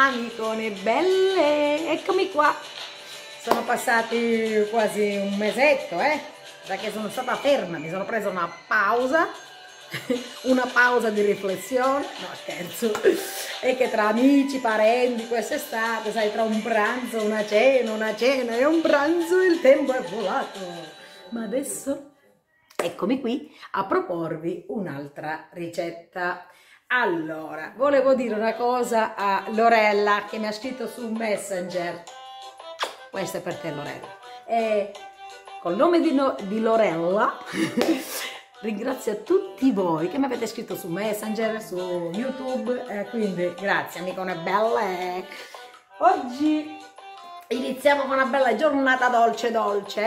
amicone belle, eccomi qua. Sono passati quasi un mesetto, da che sono stata ferma, mi sono presa una pausa, una pausa di riflessione, no scherzo, e che tra amici, parenti, quest'estate, sai, tra un pranzo, una cena e un pranzo il tempo è volato. Ma adesso eccomi qui a proporvi un'altra ricetta. Allora, volevo dire una cosa a Lorella che mi ha scritto su Messenger. Questa è per te, Lorella. Col nome di Lorella ringrazio tutti voi che mi avete scritto su Messenger, su YouTube, quindi grazie amicone belle. Oggi iniziamo con una bella giornata dolce dolce,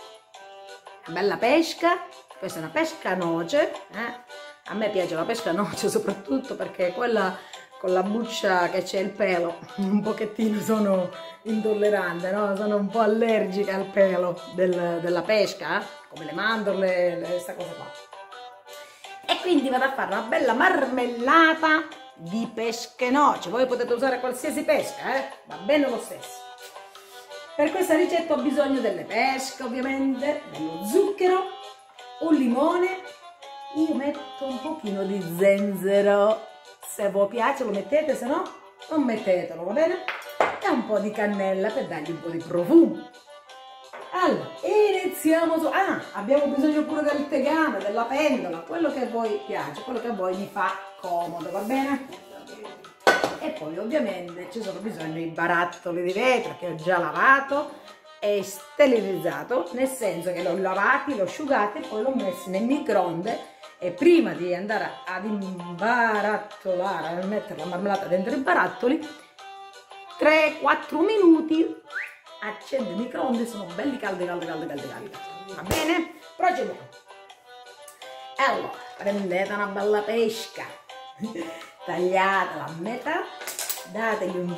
una bella pesca. Questa è una pesca noce, A me piace la pesca noce soprattutto perché quella con la buccia che c'è il pelo, un pochettino sono intollerante, no? Sono un po' allergica al pelo della pesca, come le mandorle, questa cosa qua. E quindi vado a fare una bella marmellata di pesche noce. Voi potete usare qualsiasi pesca, va bene lo stesso. Per questa ricetta ho bisogno delle pesche, ovviamente, dello zucchero, un limone, io metto un pochino di zenzero, se vi piace lo mettete, se no non mettetelo, va bene? E un po' di cannella per dargli un po' di profumo. Allora, iniziamo su... abbiamo bisogno pure del tegame, della pentola, quello che a voi piace, quello che a voi vi fa comodo, va bene? E poi ovviamente ci sono bisogno i barattoli di vetro che ho già lavato e sterilizzato, nel senso che l'ho lavati, l'ho asciugati e poi l'ho messi nel microonde. E prima di andare ad imbarattolare, a mettere la marmellata dentro i barattoli, 3-4 minuti, accendo il microonde, sono belli caldi. Va bene? Procediamo. Allora, prendete una bella pesca, tagliatela a metà, dategli un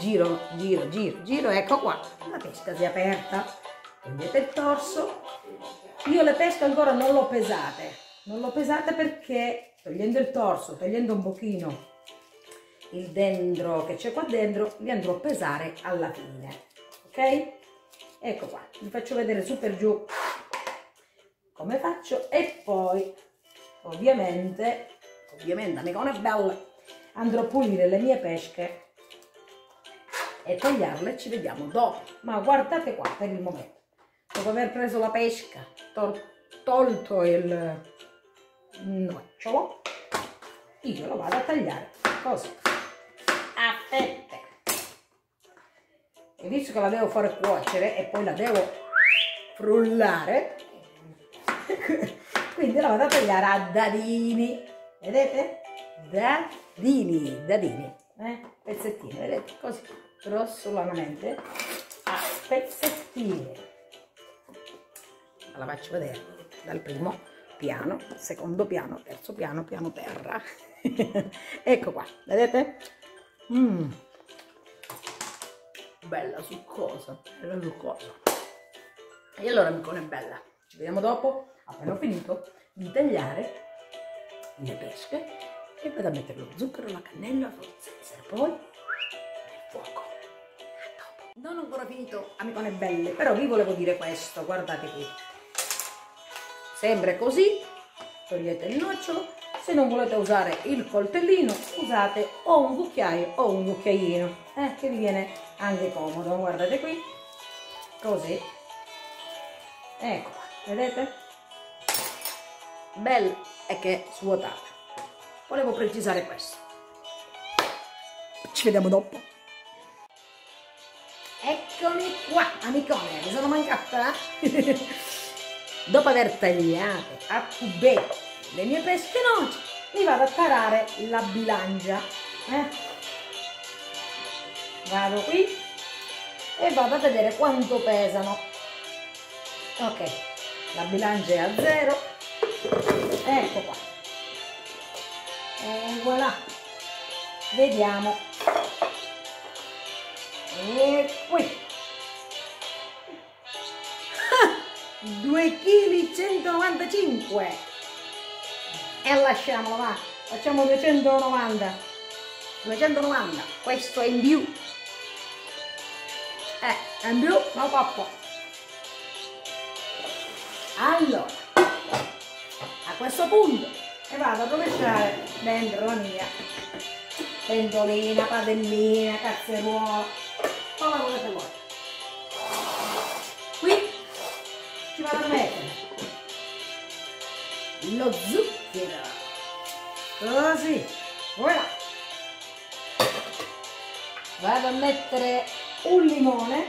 giro, ecco qua, la pesca si è aperta, prendete il torso. Io le pesche ancora non l'ho pesate. Non lo pesate perché togliendo il torso, togliendo un pochino il dentro che c'è qua dentro, li andrò a pesare alla fine, ok? Ecco qua, vi faccio vedere su per giù come faccio e poi ovviamente amicone belle, andrò a pulire le mie pesche e tagliarle, ci vediamo dopo. Ma guardate qua per il momento, dopo aver preso la pesca, tolto il nocciolo, io lo vado a tagliare così a fette, e visto che la devo fare cuocere e poi la devo frullare quindi la vado a tagliare a dadini, vedete? Dadini, pezzettini, vedete? Così grossolanamente a pezzettini. La faccio vedere dal primo piano, secondo piano, terzo piano, piano terra. Ecco qua, vedete? Bella succosa. E allora amicone bella, ci vediamo dopo, appena ho finito di tagliare le pesche e vado a mettere lo zucchero, la cannella, lo zenzero, poi nel fuoco. A dopo. Non ho ancora finito amicone belle, però vi volevo dire questo, guardate qui. Sempre così, togliete il nocciolo, se non volete usare il coltellino usate o un cucchiaio o un cucchiaino, che vi viene anche comodo, guardate qui, così, ecco qua, vedete? Bella e che è svuotata. Volevo precisare questo. Ci vediamo dopo. Eccomi qua, amicone, mi sono mancata? Dopo aver tagliato a cubetti le mie pesche noci, mi vado a tarare la bilancia. Vado qui e vado a vedere quanto pesano. Ok, la bilancia è a 0. Ecco qua. E voilà. Vediamo. E qui. 2,195 kg e lasciamolo, va, facciamo 290, 290, questo è in più. È in più, no papà. Allora, a questo punto vado a rovesciare dentro la mia pentolina, padellina, cazzeruola, come volete voi. Qui ci vado a mettere lo zucchero, così, voilà. Vado a mettere un limone,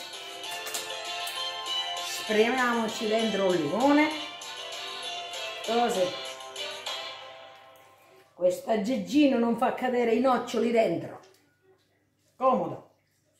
spremiamoci dentro un limone, così. Questo aggeggino non fa cadere i noccioli dentro, comodo.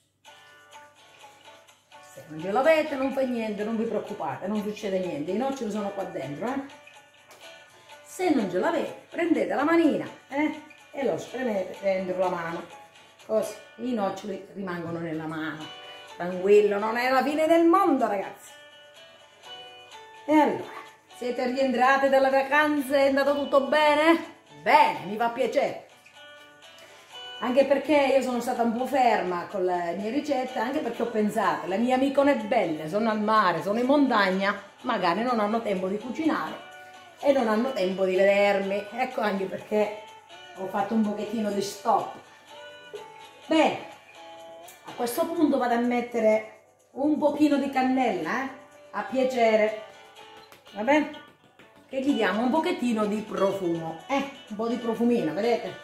Se non ce l'avete non fa niente, non vi preoccupate, non succede niente, i noccioli sono qua dentro. Se non ce l'avete prendete la manina e lo spremete dentro la mano, così i noccioli rimangono nella mano. Tranquillo, non è la fine del mondo ragazzi. E allora, siete rientrate dalle vacanze? È andato tutto bene? Bene, mi fa piacere. Anche perché io sono stata un po' ferma con le mie ricette, anche perché ho pensato, le mie amicone belle sono al mare, sono in montagna, magari non hanno tempo di cucinare e non hanno tempo di vedermi. Ecco anche perché ho fatto un pochettino di stop. Bene, a questo punto vado a mettere un pochino di cannella, a piacere, va bene? Che gli diamo un pochettino di profumo, un po' di profumino, vedete?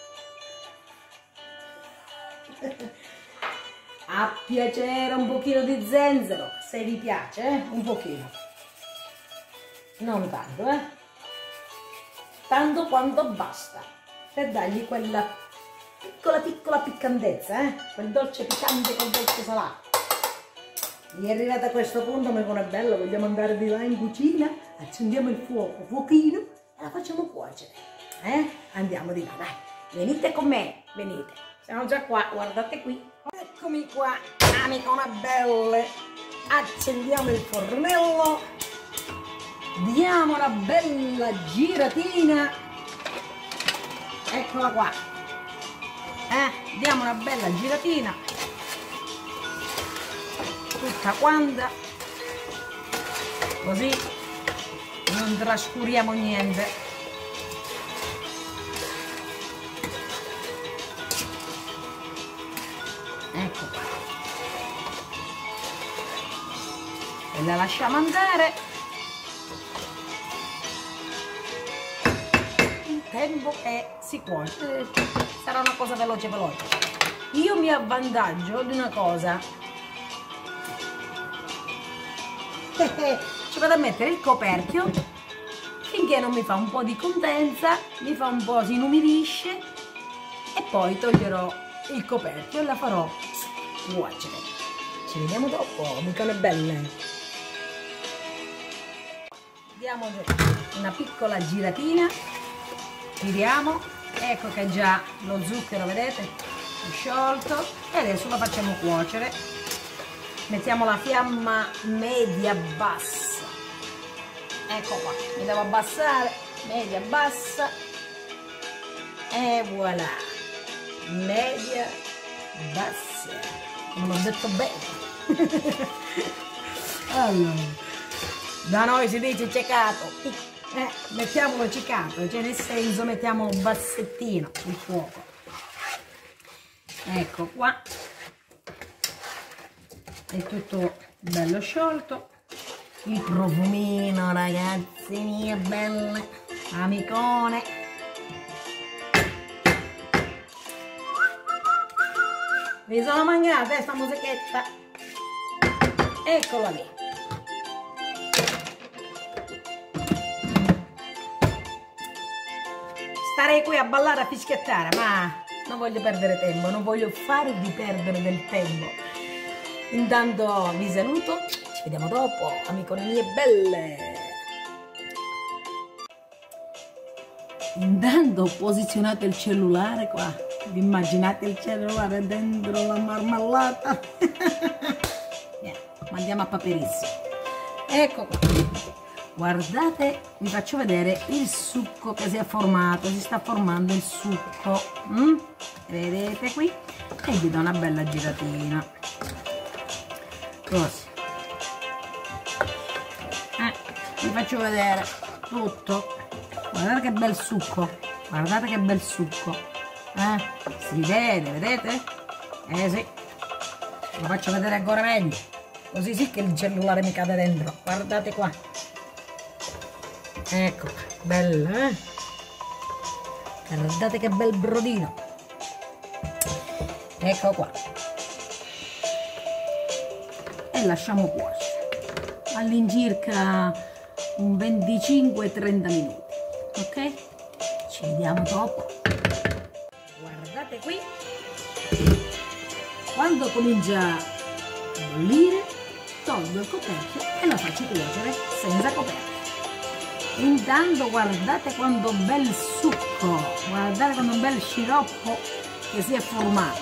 A piacere un pochino di zenzero, se vi piace, un pochino. Non tanto, tanto quanto basta, per dargli quella piccola piccantezza, quel dolce piccante col dolce salato. Mi è arrivata a questo punto, mi pone bello, vogliamo andare di là in cucina, accendiamo il fuochino e la facciamo cuocere. Andiamo di là, dai, venite con me, venite. Siamo già qua, guardate qui. Eccomi qua, amicone belle. Accendiamo il fornello, diamo una bella giratina. Eccola qua. Diamo una bella giratina. Tutta quanta, così non trascuriamo niente. Ecco qua, e la lasciamo andare il tempo che si cuoce. Sarà una cosa veloce. Io mi avvantaggio di una cosa. Ci vado a mettere il coperchio finché non mi fa un po' di condensa, mi fa un po', si inumidisce e poi toglierò il coperchio e la farò cuocere. Ci vediamo dopo, amicone belle. Diamo una piccola giratina, giriamo, ecco che già lo zucchero, vedete, è sciolto e adesso lo facciamo cuocere. Mettiamo la fiamma media bassa, ecco qua, mi devo abbassare, media bassa e voilà, media bassa, non l'ho detto bene. Allora, da noi si dice ciecato, mettiamolo ciecato, cioè nel senso mettiamo bassettino il fuoco, ecco qua. È tutto bello sciolto, il profumino ragazzi mie belle, amicone. Vi sono mancata questa musichetta, eccola lì. Starei qui a ballare, a fischiettare, ma non voglio perdere tempo, non voglio farvi perdere del tempo. Intanto vi saluto, ci vediamo dopo, amicone mie belle. Intanto posizionate il cellulare qua, vi immaginate il cellulare dentro la marmellata. Andiamo a paperissimo. Ecco qua, Guardate, vi faccio vedere il succo che si è formato, si sta formando il succo, vedete qui? E vi do una bella giratina, così, vi faccio vedere tutto, guardate che bel succo, guardate che bel succo, si vede, vedete? Sì, lo faccio vedere ancora meglio, così sì che il cellulare mi cade dentro, guardate qua. Ecco, bella, guardate che bel brodino, ecco qua, e lasciamo cuocere all'incirca un 25-30 minuti, ok? Ci vediamo dopo. Guardate qui, quando comincia a bollire tolgo il coperchio e la faccio cuocere senza coperchio. Intanto guardate quanto bel succo, guardate quanto bel sciroppo che si è formato,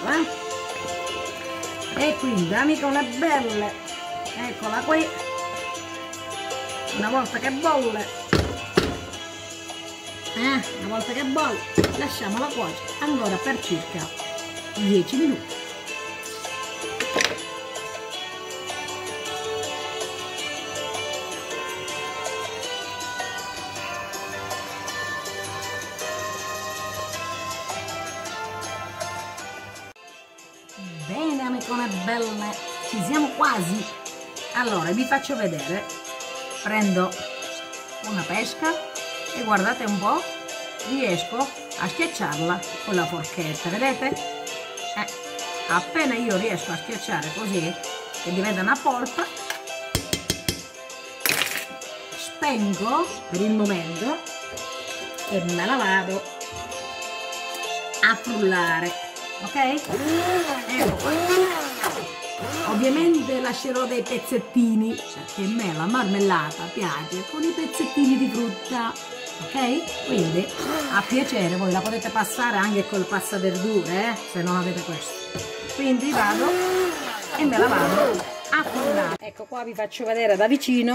E quindi amicone belle, eccola qui, una volta che bolle, lasciamola cuocere ancora per circa 10 minuti. Bene amicone belle, ci siamo quasi. Allora vi faccio vedere, prendo una pesca e guardate un po', riesco a schiacciarla con la forchetta, vedete? Appena io riesco a schiacciare così che diventa una polpa, spengo per il momento e me la vado a frullare, ok? Ecco qua. Ovviamente lascerò dei pezzettini perché a me la marmellata piace con i pezzettini di frutta, ok? Quindi a piacere voi la potete passare anche col passaverdure, se non avete questo. Quindi vado e me la vado a frullare. Ecco qua, vi faccio vedere da vicino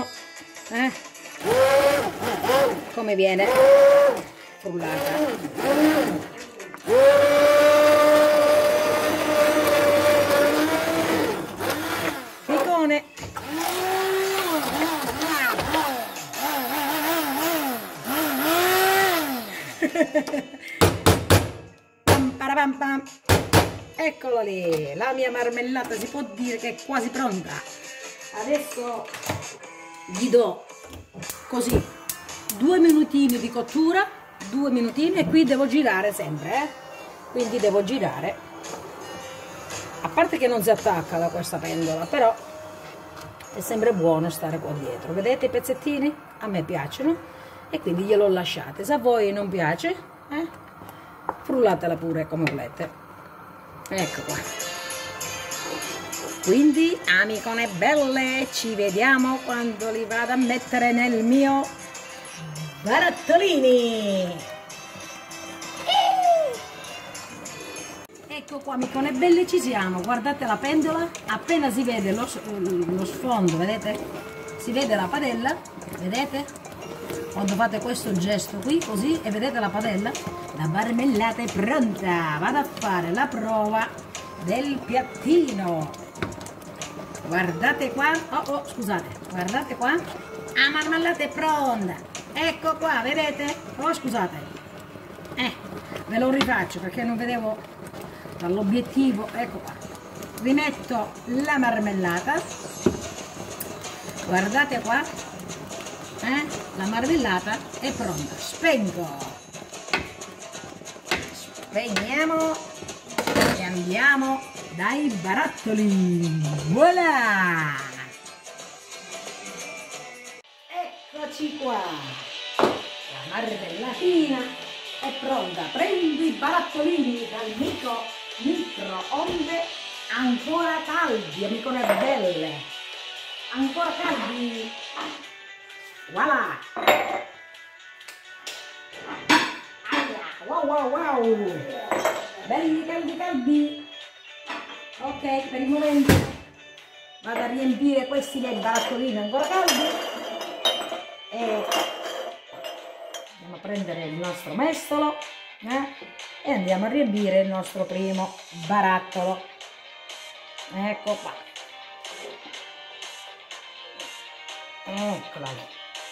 come viene frullata. Pam pam. Eccola lì, la mia marmellata si può dire che è quasi pronta. Adesso gli do così 2 minutini di cottura, 2 minutini, e qui devo girare sempre, quindi devo girare, a parte che non si attacca da questa pentola, però è sempre buono stare qua dietro. Vedete i pezzettini? A me piacciono e quindi glielo lasciate. Se a voi non piace, frullatela pure come volete. Ecco qua. Quindi amicone belle, ci vediamo quando li vado a mettere nel mio barattolini. Ecco qua amicone belle, ci siamo. Guardate la pentola, appena si vede lo sfondo, vedete? Si vede la padella, vedete? Quando fate questo gesto qui, così, e vedete la padella, la marmellata è pronta. Vado a fare la prova del piattino. Guardate qua, scusate, guardate qua, la marmellata è pronta. Ecco qua, vedete? Oh, scusate, ve lo rifaccio perché non vedevo dall'obiettivo. Ecco qua, rimetto la marmellata, guardate qua. La marmellata è pronta. Spegniamo e andiamo dai barattoli. Voilà, eccoci qua, la marmellatina è pronta. Prendo i barattolini dal microonde ancora caldi, amicone belle, ancora caldi. Voilà! Wow! Belli caldi! Ok, per il momento vado a riempire questi dei barattolini ancora caldi e andiamo a prendere il nostro mestolo e andiamo a riempire il nostro primo barattolo. Ecco qua, eccola lì.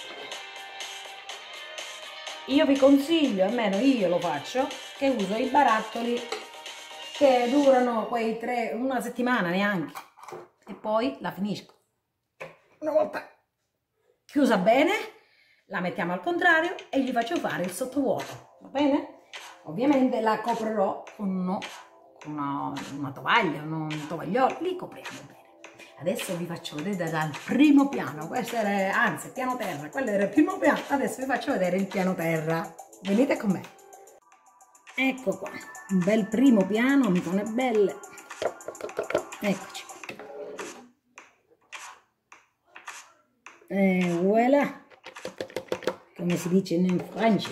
Io vi consiglio, almeno io lo faccio, che uso i barattoli che durano quei una settimana neanche, e poi la finisco. Una volta chiusa bene, la mettiamo al contrario e gli faccio fare il sottovuoto, va bene? Ovviamente la coprirò con una tovaglia, un tovagliolo, li copriamo bene. Adesso vi faccio vedere dal primo piano, questo era, anzi, piano terra, quello era il primo piano, adesso vi faccio vedere il piano terra. Venite con me. Ecco qua, un bel primo piano, amicone belle. Eccoci. E voilà, come si dice in Francia.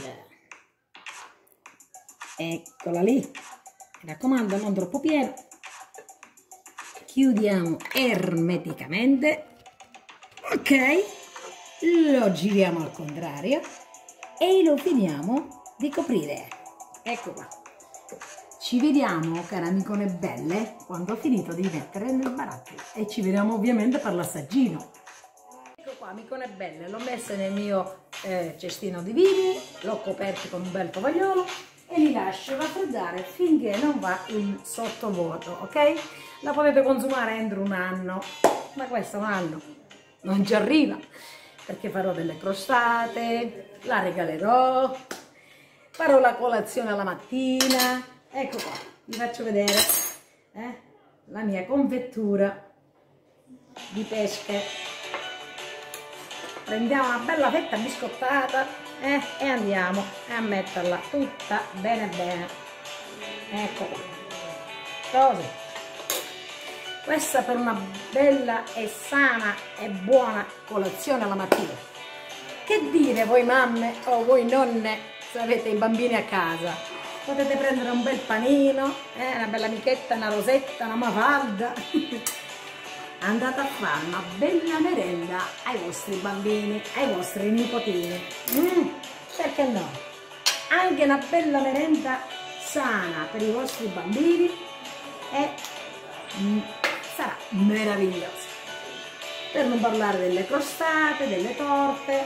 Eccola lì. Mi raccomando, non troppo pieno. Chiudiamo ermeticamente. Ok, lo giriamo al contrario e lo finiamo di coprire. Ecco qua. Ci vediamo, care amicone belle, quando ho finito di mettere nel barattolo, e ci vediamo ovviamente per l'assaggino. Ecco qua, amicone belle, l'ho messa nel mio cestino di vini, l'ho coperto con un bel tovagliolo e li lascio raffreddare finché non va il sottovuoto, ok? La potete consumare entro un anno, ma questo un anno non ci arriva, perché farò delle crostate, la regalerò, farò la colazione alla mattina. Ecco qua, vi faccio vedere la mia confettura di pesche. Prendiamo una bella fetta biscottata e andiamo a metterla tutta bene bene. Ecco qua, così. Questa per una bella e sana e buona colazione alla mattina. Che dire voi mamme o voi nonne, se avete i bambini a casa? Potete prendere un bel panino, una bella michetta, una rosetta, una mafalda. Andate a fare una bella merenda ai vostri bambini, ai vostri nipotini. Perché no? Anche una bella merenda sana per i vostri bambini e sarà meravigliosa. Per non parlare delle crostate, delle torte.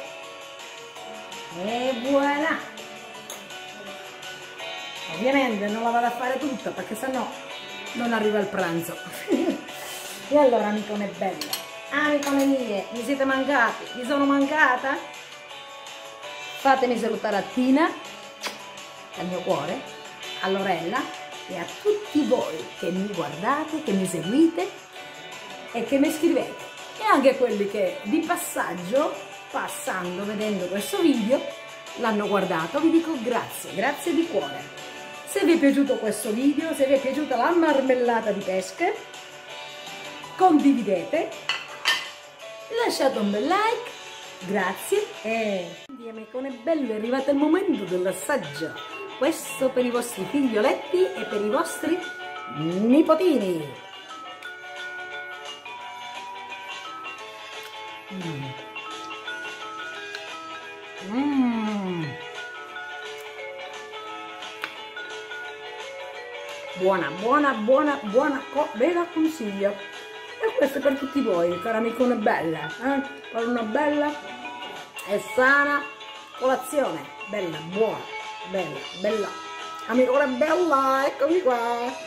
E voilà! Ovviamente non la vado a fare tutta perché sennò non arriva il pranzo. E allora, amicone belle, amicone mie, mi siete mancati? Vi sono mancata? Fatemi salutare a Tina, al mio cuore, a Lorella e a tutti voi che mi guardate, che mi seguite e che mi scrivete. E anche a quelli che di passaggio, passando, vedendo questo video, l'hanno guardato, vi dico grazie, grazie di cuore. Se vi è piaciuto questo video, se vi è piaciuta la marmellata di pesche, condividete, lasciate un bel like, grazie e amicone belle, è arrivato il momento dell'assaggio. Questo per i vostri figlioletti e per i vostri nipotini. Buona, buona, buona, buona, ve la consiglio. E questo è per tutti voi, cara amicone bella, per una bella e sana colazione, bella, buona, bella, bella, amicone bella, eccomi qua,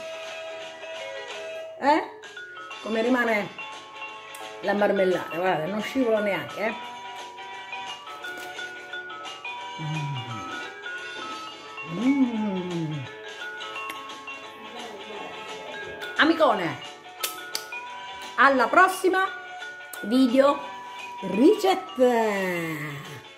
come rimane la marmellata, guarda, non scivola neanche, Amicone, alla prossima video ricetta.